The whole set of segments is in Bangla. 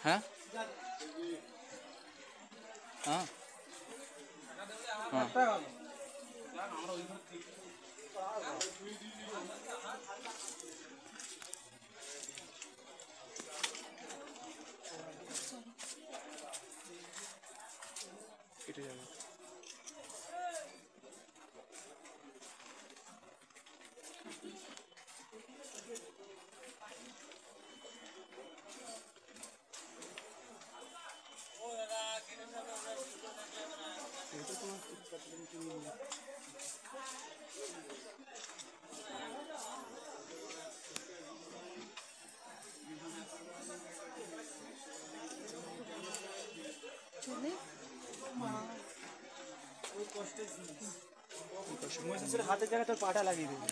হ্যাঁ হ্যাঁ হ্যাঁ কেটে যাবে। হাতের জায়গায় তোর পাটা লাগিয়ে দেবে।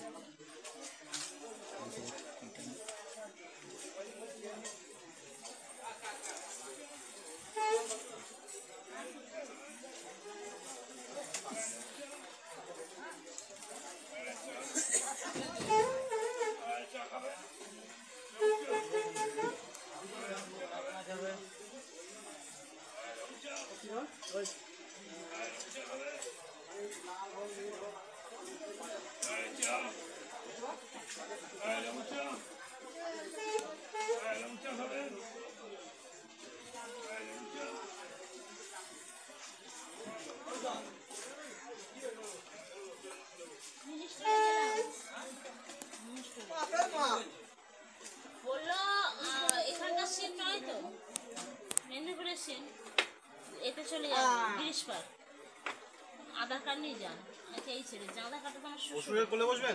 বললো এখানকার সিন নয় তো, মেদিনীপুরের সিন, এতে চলে যান গিরিশ পার্ক, আধার কার্ড নিয়ে যান। আচ্ছা এই ছেড়ে যে আধার কার্ডটা তো আমার শ্বশুরের কোলে বসবেন,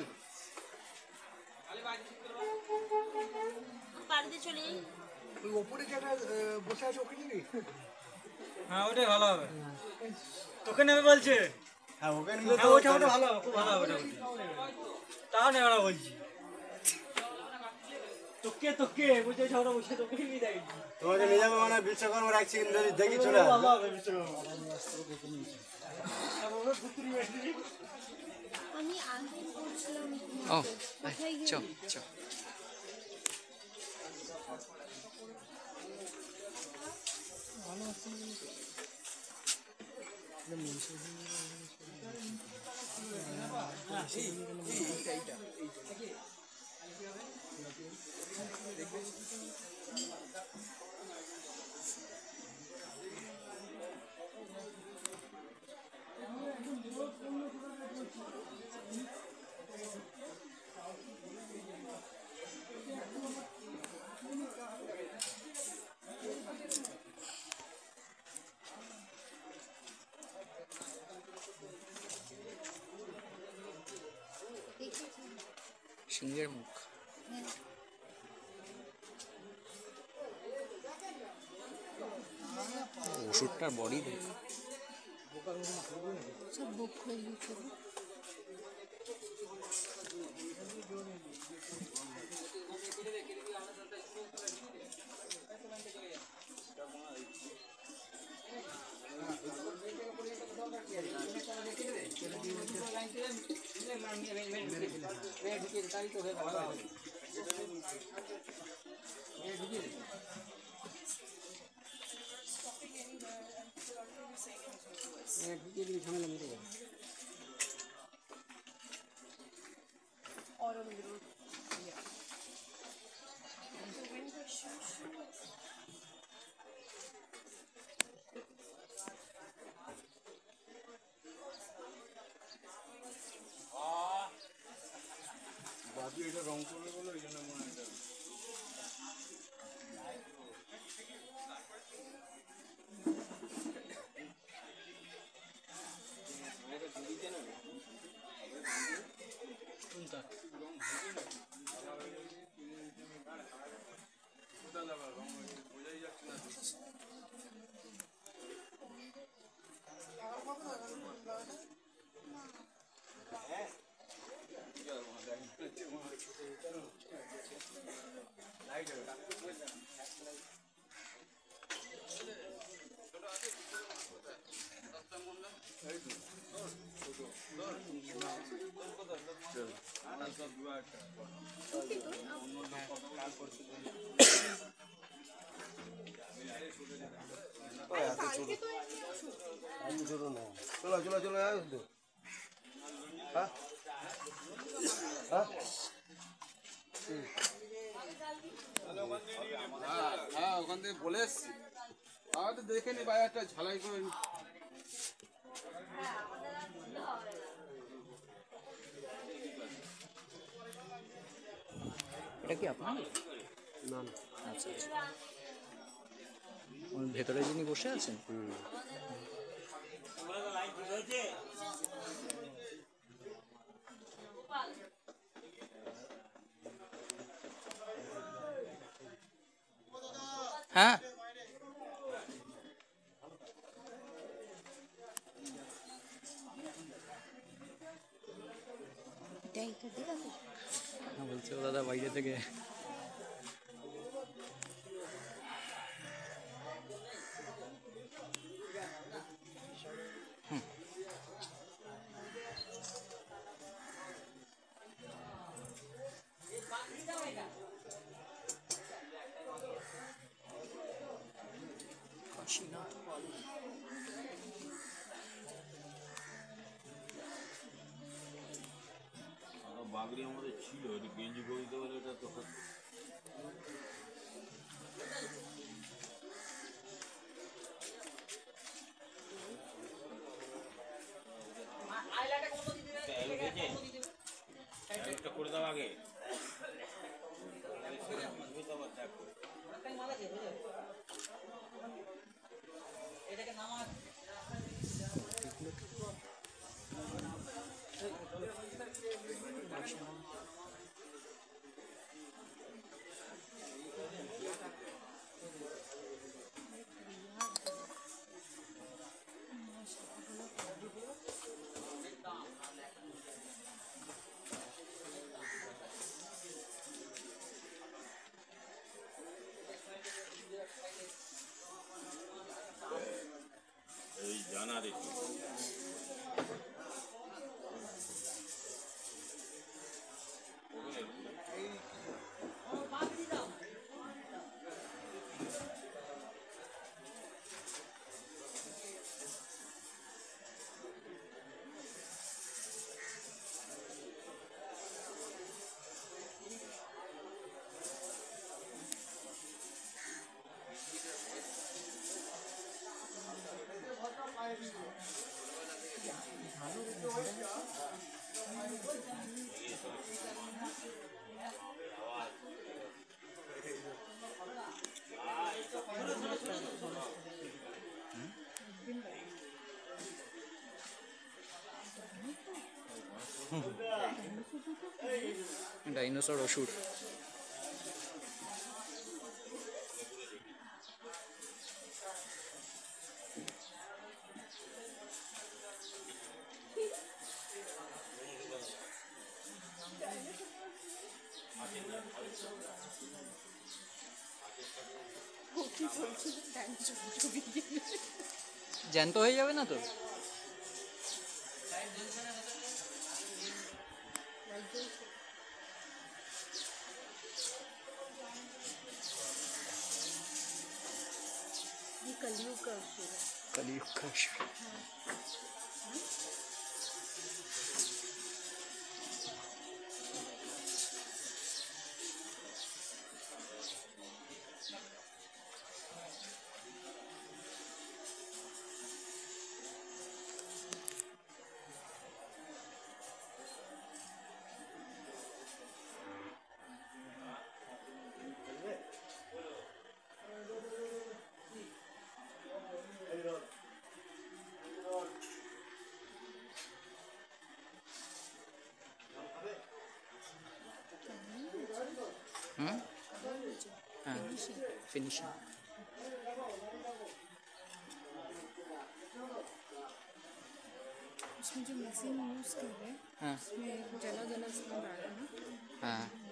বাড়িতে চলে যাই। ওই ওপরে যেটা বসে আছে ওকে নিবি? হ্যাঁ ওটাই ভালো হবে, তোকে নেবে বলছে। হ্যাঁ ওকে নিলে তো ওটা ভালো হবে, খুব ভালো হবে ওটা। তাও নেবে না বলছি, তোকে তোকে বুঝে ওটা বসে তোকে নিয়ে যাই। তোমাকে নিয়ে যাবো মানে বিশ্বকর্মা রাখছি, কিন্তু দেখি চলে আসবে। ভালো হবে বিশ্বকর্মা। আমি আগে বলছিলাম ও চ চ সিংহের মুখ। ওষুধটার বডি দেখ, সব বুক হয়ে গেছে। বাকি এটা রং করবে বলে ওই জন্য মনে হয় আমি ছোট না চলো চলো চলো আসবে হ্যাঁ হ্যাঁ হ্যাঁ ওখান থেকে বলে এসছি তো দেখে নি বাজারটা ঝালাই করে নি। এটা কি আপনার? না আচ্ছা আচ্ছা, ওর ভেতরে যিনি বসে আছেন? হ্যাঁ বলছে ও দাদা বাইরে থেকে। বাগড়ি আমাদের ছিল, এটা গেঞ্জি করে দিতে পারলে এটা তো একটা করে দাও আগে। এই জানা দেখি ডাইনোসর অসুর। জ্যান্ত হয়ে যাবে না তো? कलयुग का असुर है। कलयुग का असुर। हाँ फिनिशिंग। उसमें जो मशीन यूज कर रहे हैं हाँ उसमें जला जला स्मेल आ रहा है ना। हाँ